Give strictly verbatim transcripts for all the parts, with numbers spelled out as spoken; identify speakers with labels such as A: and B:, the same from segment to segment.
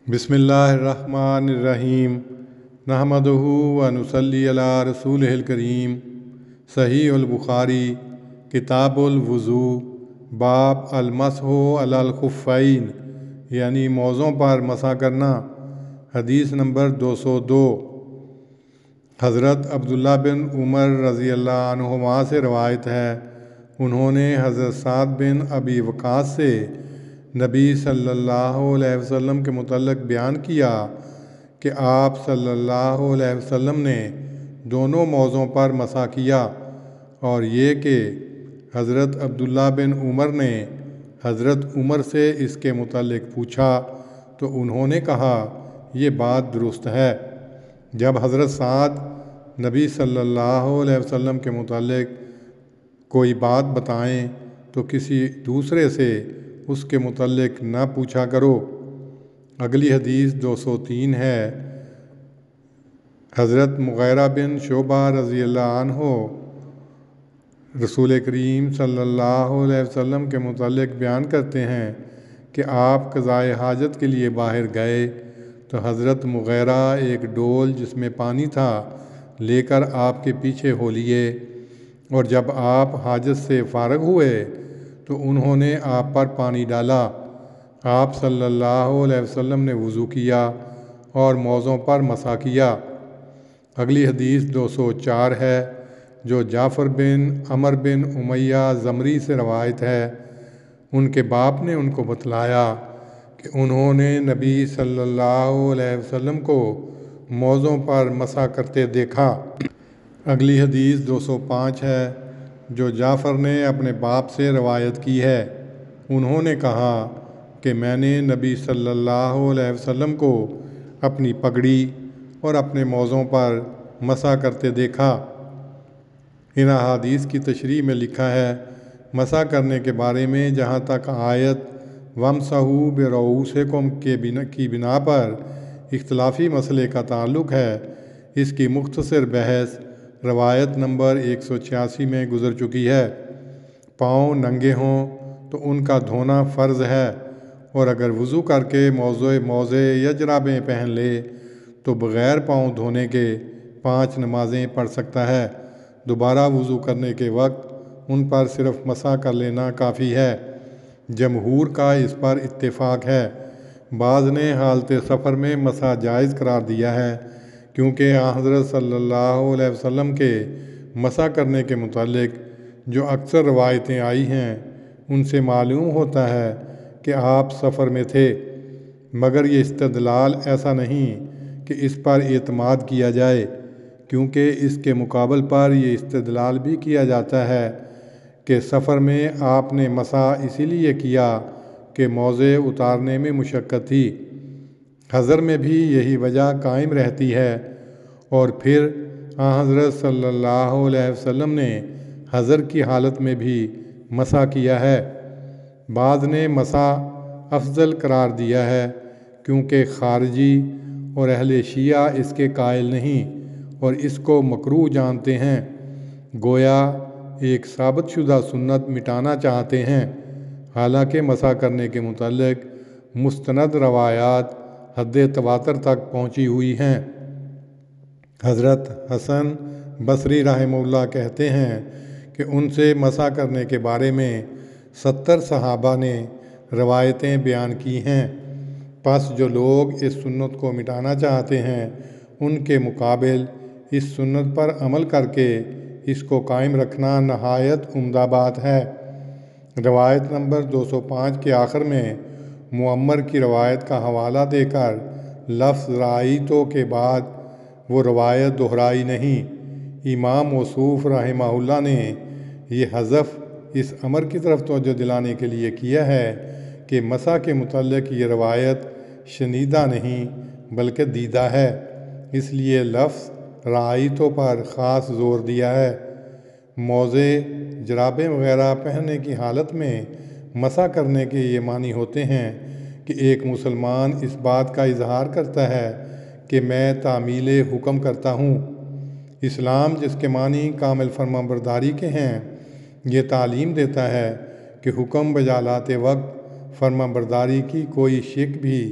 A: بسم اللہ الرحمن الرحیم نحمدہ و نصلی علی رسولہ الکریم۔ صحیح البخاری کتاب الوضو باب المسح علی الخفین یعنی موزوں پر مسح کرنا، حدیث نمبر دو سو دو۔ حضرت عبداللہ بن عمر رضی اللہ عنہما سے روایت ہے، انہوں نے حضرت سعد بن ابی وقاص سے نبی صلی اللہ علیہ وسلم کے متعلق بیان کیا کہ آپ صلی اللہ علیہ وسلم نے دونوں موزوں پر مسح کیا، اور یہ کہ حضرت عبداللہ بن عمر نے حضرت عمر سے اس کے متعلق پوچھا تو انہوں نے کہا یہ بات درست ہے۔ جب حضرت سعد نبی صلی اللہ علیہ وسلم کے متعلق کوئی بات بتائیں تو کسی دوسرے سے اس کے متعلق نہ پوچھا کرو۔ اگلی حدیث دو سو تین ہے۔ حضرت مغیرہ بن شعبہ رضی اللہ عنہ رسول کریم صلی اللہ علیہ وسلم کے متعلق بیان کرتے ہیں کہ آپ قضائے حاجت کے لیے باہر گئے تو حضرت مغیرہ ایک ڈول جس میں پانی تھا لے کر آپ کے پیچھے ہو لیے، اور جب آپ حاجت سے فارغ ہوئے تو انہوں نے آپ پر پانی ڈالا۔ آپ صلی اللہ علیہ وسلم نے وضو کیا اور موزوں پر مسح کیا۔ اگلی حدیث دو سو چار ہے، جو جعفر بن عمر بن امیہ زمری سے روایت ہے۔ ان کے باپ نے ان کو بتلایا کہ انہوں نے نبی صلی اللہ علیہ وسلم کو موزوں پر مسح کرتے دیکھا۔ اگلی حدیث دو سو پانچ ہے، جو جعفر نے اپنے باپ سے روایت کی ہے۔ انہوں نے کہا کہ میں نے نبی صلی اللہ علیہ وسلم کو اپنی پگڑی اور اپنے موزوں پر مسح کرتے دیکھا۔ ان احادیث کی تشریح میں لکھا ہے، مسح کرنے کے بارے میں جہاں تک آیت وَامْسَحُوا بِرُءُوسِکُم کے بنا کی بنا پر اختلافی مسئلے کا تعلق ہے، اس کی مختصر بحث روایت نمبر ایک سو چھیاسی میں گزر چکی ہے۔ پاؤں ننگے ہوں تو ان کا دھونا فرض ہے، اور اگر وضو کر کے موزے موزے یا جرابیں پہن لے تو بغیر پاؤں دھونے کے پانچ نمازیں پڑھ سکتا ہے۔ دوبارہ وضو کرنے کے وقت ان پر صرف مسح کر لینا کافی ہے۔ جمہور کا اس پر اتفاق ہے۔ بعض نے حالت سفر میں مسح جائز قرار دیا ہے، کیونکہ آن حضرت صلی اللہ علیہ وسلم کے مسح کرنے کے متعلق جو اکثر روایتیں آئی ہیں ان سے معلوم ہوتا ہے کہ آپ سفر میں تھے، مگر یہ استدلال ایسا نہیں کہ اس پر اعتماد کیا جائے، کیونکہ اس کے مقابل پر یہ استدلال بھی کیا جاتا ہے کہ سفر میں آپ نے مسح اسی لیے کیا کہ موزے اتارنے میں مشقت تھی۔ حضر میں بھی یہی وجہ قائم رہتی ہے، اور پھر آن حضرت صلی اللہ علیہ وسلم نے حضر کی حالت میں بھی مسح کیا ہے۔ بعض نے مسح افضل قرار دیا ہے، کیونکہ خارجی اور اہل شیعہ اس کے قائل نہیں اور اس کو مکروہ جانتے ہیں، گویا ایک ثابت شدہ سنت مٹانا چاہتے ہیں، حالانکہ مسح کرنے کے متعلق مستند روایات حد تواتر تک پہنچی ہوئی ہیں۔ حضرت حسن بصری رحمہ اللہ کہتے ہیں کہ ان سے مسح کرنے کے بارے میں ستر صحابہ نے روایتیں بیان کی ہیں، پس جو لوگ اس سنت کو مٹانا چاہتے ہیں ان کے مقابل اس سنت پر عمل کر کے اس کو قائم رکھنا نہایت عمدہ بات ہے۔ روایت نمبر دو سو پانچ کے آخر میں معمر کی روایت کا حوالہ دے کر لفظ رأیتو کے بعد وہ روایت دہرائی نہیں۔ امام موصوف رحمہ اللہ نے یہ حذف اس امر کی طرف توجہ دلانے کے لیے کیا ہے کہ مسح کے متعلق یہ روایت شنیدہ نہیں بلکہ دیدہ ہے، اس لیے لفظ رأیتو پر خاص زور دیا ہے۔ موزے جرابیں وغیرہ پہننے کی حالت میں مسح کرنے کے یہ معنی ہوتے ہیں کہ ایک مسلمان اس بات کا اظہار کرتا ہے کہ میں تعمیل حکم کرتا ہوں۔ اسلام جس کے معنی کامل فرمانبرداری کے ہیں، یہ تعلیم دیتا ہے کہ حکم بجا لاتے وقت فرمانبرداری کی کوئی شک بھی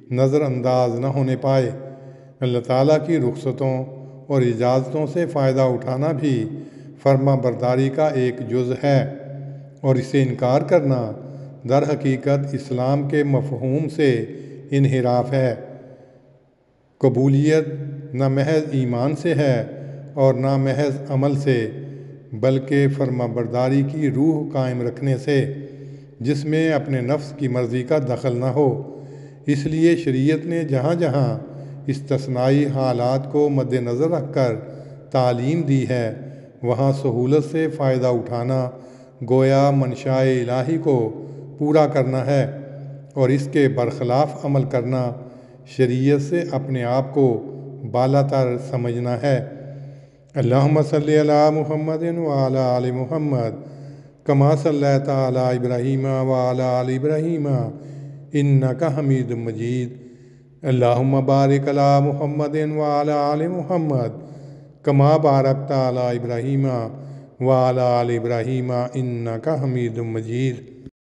A: نظر انداز نہ ہونے پائے۔ اللہ تعالیٰ کی رخصتوں اور اجازتوں سے فائدہ اٹھانا بھی فرما برداری کا ایک جز ہے، اور اسے انکار کرنا در حقیقت اسلام کے مفہوم سے انحراف ہے۔ قبولیت نہ محض ایمان سے ہے اور نہ محض عمل سے، بلکہ فرما برداری کی روح قائم رکھنے سے، جس میں اپنے نفس کی مرضی کا دخل نہ ہو۔ اس لیے شریعت نے جہاں جہاں استثنائی حالات کو مد نظر رکھ کر تعلیم دی ہے، وہاں سہولت سے فائدہ اٹھانا گویا منشاء الہی کو پورا کرنا ہے، اور اس کے برخلاف عمل کرنا شریعت سے اپنے آپ کو بالا تر سمجھنا ہے۔ اللہم صلی علی محمد وعلی آل محمد کما صلیت علی ابراہیم وعلی آل ابراہیم انک حمید مجید۔ اللہم بارک علی محمد وعلی آل محمد کما بارکت علی ابراہیم وعلی آل ابراہیم انک حمید مجید۔